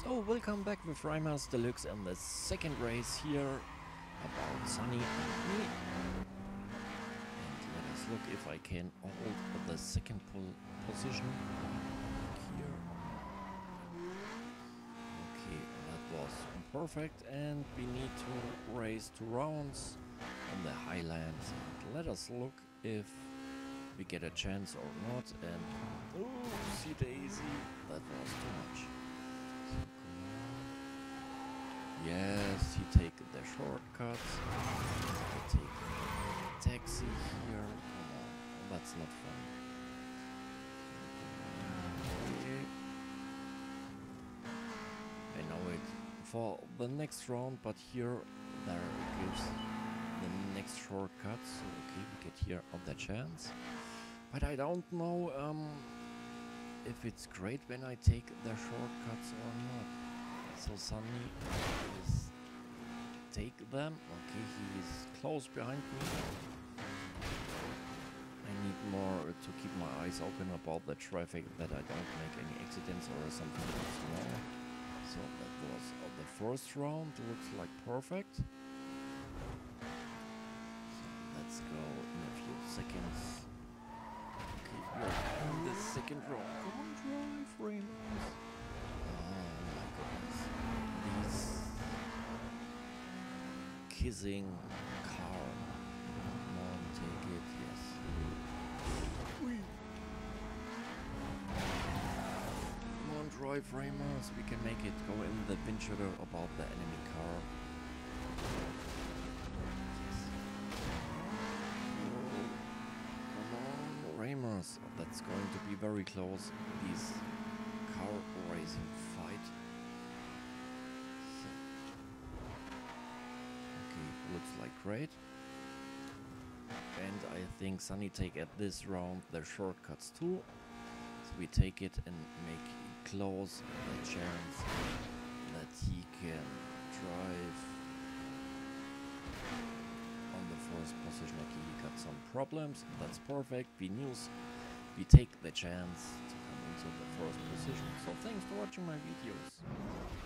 So welcome back with Raimers Deluxe and the second race here about Sonny and me. And let us look if I can hold the second position here. Okay, that was perfect, and we need to race 2 rounds on the Highlands. And let us look if we get a chance or not. And oopsie daisy, that was too much. Yes, he take the shortcuts. He take the taxi here. Come on, that's not fun. Okay. I know it for the next round, but here there gives the next shortcut. So okay, we get here on the chance. But I don't know if it's great when I take the shortcuts or not. So Sonny is take them. Okay, he is close behind me. I need more to keep my eyes open about the traffic, that I don't make any accidents or something goes wrong. So that was the first round. Looks like perfect. So let's go in a few seconds. Okay, we're in the second round. Come on, drive, raimers. Kissing car. Come on, take it, yes. Whee. Come on, drive, raimers. We can make it. Go in the windshield about the enemy car. Yes. Come on, raimers. That's going to be very close. This car racing fight. Looks like great. And I think Sonny take at this round the shortcuts too. So we take it and make it close the chance that he can drive on the first position. Okay, he got some problems. That's perfect. We take the chance to come into the first position. So thanks for watching my videos.